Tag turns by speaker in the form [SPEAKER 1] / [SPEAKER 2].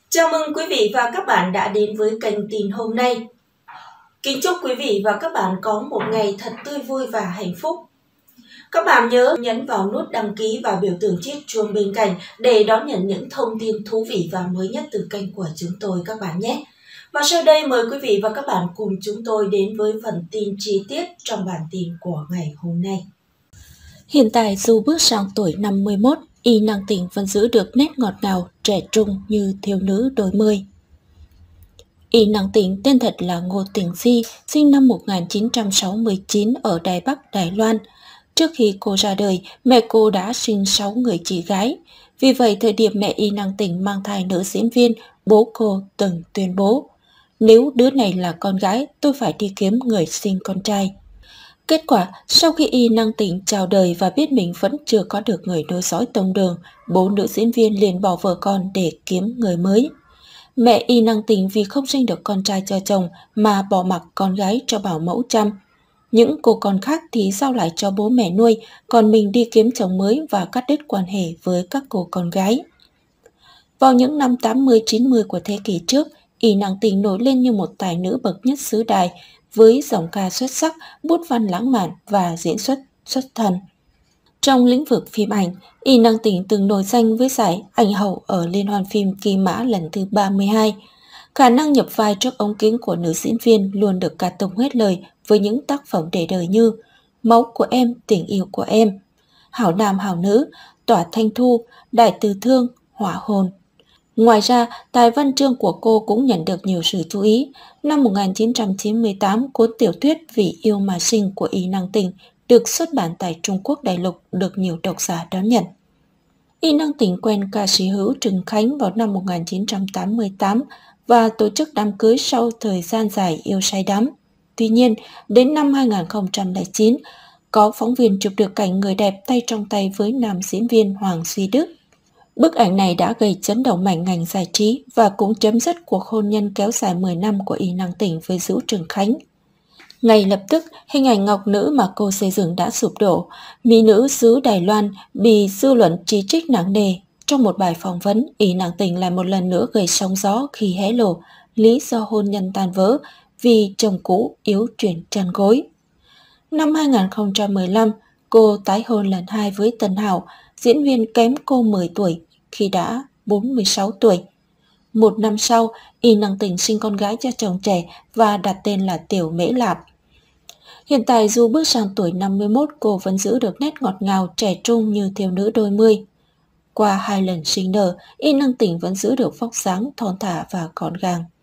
[SPEAKER 1] Chào mừng quý vị và các bạn đã đến với kênh tin hôm nay. Kính chúc quý vị và các bạn có một ngày thật tươi vui và hạnh phúc. Các bạn nhớ nhấn vào nút đăng ký và biểu tượng chiếc chuông bên cạnh để đón nhận những thông tin thú vị và mới nhất từ kênh của chúng tôi các bạn nhé. Và sau đây mời quý vị và các bạn cùng chúng tôi đến với phần tin chi tiết trong bản tin của ngày hôm nay.
[SPEAKER 2] Hiện tại dù bước sang tuổi 51, Y Năng Tĩnh vẫn giữ được nét ngọt ngào, trẻ trung như thiếu nữ đôi mươi. Y Năng Tĩnh tên thật là Ngô Tĩnh Di, sinh năm 1969 ở Đài Bắc, Đài Loan. Trước khi cô ra đời, mẹ cô đã sinh 6 người chị gái. Vì vậy, thời điểm mẹ Y Năng Tĩnh mang thai nữ diễn viên, bố cô từng tuyên bố: "Nếu đứa này là con gái, tôi phải đi kiếm người sinh con trai." Kết quả, sau khi Y Năng Tĩnh chào đời và biết mình vẫn chưa có được người nối dõi tông đường, bố nữ diễn viên liền bỏ vợ con để kiếm người mới. Mẹ Y Năng Tĩnh vì không sinh được con trai cho chồng mà bỏ mặc con gái cho bảo mẫu chăm. Những cô con khác thì giao lại cho bố mẹ nuôi, còn mình đi kiếm chồng mới và cắt đứt quan hệ với các cô con gái. Vào những năm 80-90 của thế kỷ trước, Y Năng Tĩnh nổi lên như một tài nữ bậc nhất xứ Đài, với giọng ca xuất sắc, bút văn lãng mạn và diễn xuất xuất thần. Trong lĩnh vực phim ảnh, Y Năng Tĩnh từng nổi danh với giải ảnh hậu ở Liên hoan phim Kỳ Mã lần thứ 32. Khả năng nhập vai trước ống kính của nữ diễn viên luôn được ca tụng hết lời với những tác phẩm để đời như Máu của em, Tình yêu của em, Hảo nam hảo nữ, Tỏa thanh thu, Đại từ thương, Hỏa hồn. Ngoài ra, tài văn chương của cô cũng nhận được nhiều sự chú ý. Năm 1998, cuốn tiểu thuyết Vì yêu mà sinh của Y Năng Tĩnh được xuất bản tại Trung Quốc đại lục được nhiều độc giả đón nhận. Y Năng Tĩnh quen ca sĩ hữu Trừng Khánh vào năm 1988 và tổ chức đám cưới sau thời gian dài yêu say đắm. Tuy nhiên, đến năm 2009, có phóng viên chụp được cảnh người đẹp tay trong tay với nam diễn viên Hoàng Duy Đức. Bức ảnh này đã gây chấn động mạnh ngành giải trí và cũng chấm dứt cuộc hôn nhân kéo dài 10 năm của Y Năng Tĩnh với Dữu Trừng Khánh. Ngay lập tức, hình ảnh ngọc nữ mà cô xây dựng đã sụp đổ. Mỹ nữ xứ Đài Loan bị dư luận chỉ trích nặng nề. Trong một bài phỏng vấn, Y Năng Tĩnh lại một lần nữa gây sóng gió khi hé lộ lý do hôn nhân tan vỡ vì chồng cũ yếu chuyển chăn gối. Năm 2015, cô tái hôn lần 2 với Tân Hảo, diễn viên kém cô 10 tuổi khi đã 46 tuổi. Một năm sau, Y Năng Tĩnh sinh con gái cho chồng trẻ và đặt tên là Tiểu Mễ Lạp. Hiện tại dù bước sang tuổi 51, cô vẫn giữ được nét ngọt ngào trẻ trung như thiếu nữ đôi mươi. Qua 2 lần sinh nở, Y Năng Tĩnh vẫn giữ được vóc dáng thon thả và gọn gàng.